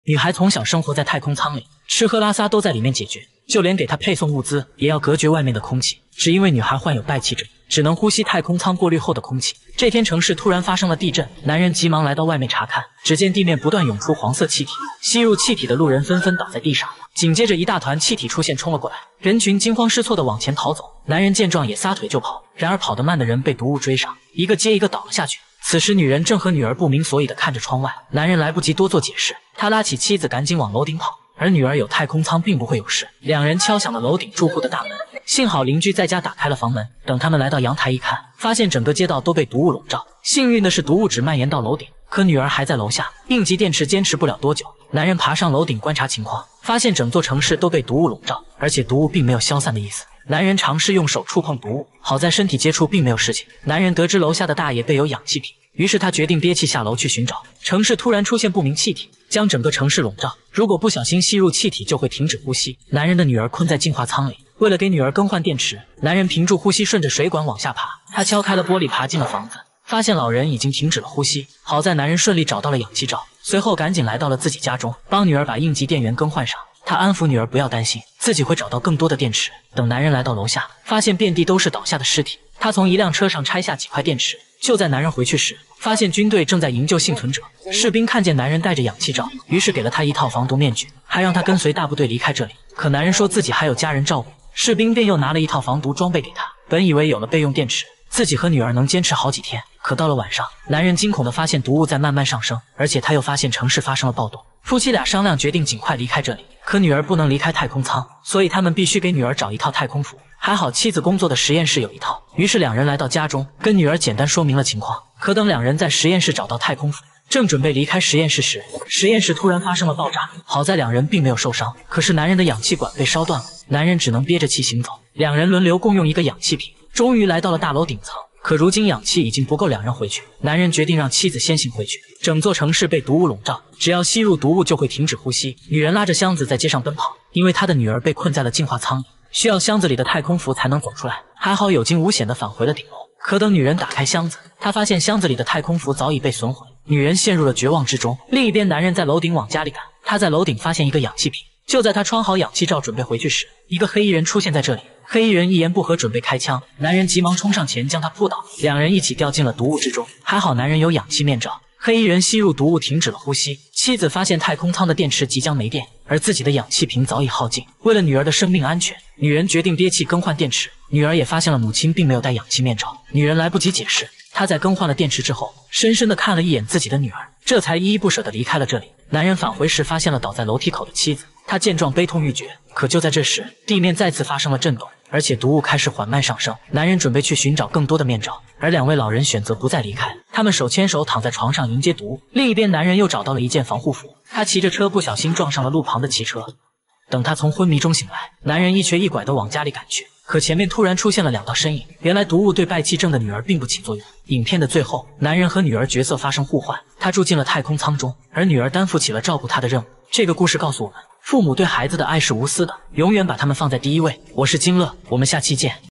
女孩从小生活在太空舱里，吃喝拉撒都在里面解决，就连给她配送物资也要隔绝外面的空气。只因为女孩患有败气症，只能呼吸太空舱过滤后的空气。这天城市突然发生了地震，男人急忙来到外面查看，只见地面不断涌出黄色气体，吸入气体的路人纷纷倒在地上。紧接着一大团气体出现冲了过来，人群惊慌失措地往前逃走。男人见状也撒腿就跑，然而跑得慢的人被毒雾追上，一个接一个倒了下去。此时女人正和女儿不明所以地看着窗外，男人来不及多做解释，他拉起妻子赶紧往楼顶跑。而女儿有太空舱并不会有事，两人敲响了楼顶住户的大门，幸好邻居在家打开了房门。等他们来到阳台一看，发现整个街道都被毒雾笼罩。幸运的是毒雾只蔓延到楼顶，可女儿还在楼下，应急电池坚持不了多久。男人爬上楼顶观察情况，发现整座城市都被毒雾笼罩，而且毒雾并没有消散的意思。男人尝试用手触碰毒雾，好在身体接触并没有事情。男人得知楼下的大爷备有氧气瓶，于是他决定憋气下楼去寻找。城市突然出现不明气体，将整个城市笼罩，如果不小心吸入气体就会停止呼吸。男人的女儿困在净化舱里，为了给女儿更换电池，男人屏住呼吸顺着水管往下爬，他敲开了玻璃爬进了房子，发现老人已经停止了呼吸。好在男人顺利找到了氧气罩，随后赶紧来到了自己家中，帮女儿把应急电源更换上。他安抚女儿不要担心，自己会找到更多的电池。等男人来到楼下，发现遍地都是倒下的尸体，他从一辆车上拆下几块电池。就在男人回去时，发现军队正在营救幸存者。士兵看见男人戴着氧气罩，于是给了他一套防毒面具，还让他跟随大部队离开这里。可男人说自己还有家人照顾，士兵便又拿了一套防毒装备给他。本以为有了备用电池，自己和女儿能坚持好几天，可到了晚上，男人惊恐地发现毒雾在慢慢上升，而且他又发现城市发生了暴动。夫妻俩商量决定尽快离开这里，可女儿不能离开太空舱，所以他们必须给女儿找一套太空服。还好妻子工作的实验室有一套，于是两人来到家中，跟女儿简单说明了情况。可等两人在实验室找到太空服，正准备离开实验室时，实验室突然发生了爆炸。好在两人并没有受伤，可是男人的氧气管被烧断了，男人只能憋着气行走。两人轮流共用一个氧气瓶，终于来到了大楼顶层。可如今氧气已经不够两人回去，男人决定让妻子先行回去。整座城市被毒雾笼罩，只要吸入毒雾就会停止呼吸。女人拉着箱子在街上奔跑，因为她的女儿被困在了净化舱里，需要箱子里的太空服才能走出来。还好有惊无险地返回了顶楼。可等女人打开箱子，她发现箱子里的太空服早已被损毁，女人陷入了绝望之中。另一边，男人在楼顶往家里赶，他在楼顶发现一个氧气瓶。就在他穿好氧气罩准备回去时，一个黑衣人出现在这里。黑衣人一言不合准备开枪，男人急忙冲上前将他扑倒，两人一起掉进了毒雾之中。还好男人有氧气面罩，黑衣人吸入毒雾停止了呼吸。妻子发现太空舱的电池即将没电，而自己的氧气瓶早已耗尽。为了女儿的生命安全，女人决定憋气更换电池。女儿也发现了母亲并没有戴氧气面罩，女人来不及解释。她在更换了电池之后，深深地看了一眼自己的女儿，这才依依不舍地离开了这里。男人返回时发现了倒在楼梯口的妻子，他见状悲痛欲绝。可就在这时，地面再次发生了震动，而且毒雾开始缓慢上升。男人准备去寻找更多的面罩，而两位老人选择不再离开，他们手牵手躺在床上迎接毒雾。另一边，男人又找到了一件防护服，他骑着车不小心撞上了路旁的汽车。等他从昏迷中醒来，男人一瘸一拐地往家里赶去，可前面突然出现了两道身影，原来毒雾对败气症的女儿并不起作用。影片的最后，男人和女儿角色发生互换，他住进了太空舱中，而女儿担负起了照顾他的任务。这个故事告诉我们，父母对孩子的爱是无私的，永远把他们放在第一位。我是金乐，我们下期见。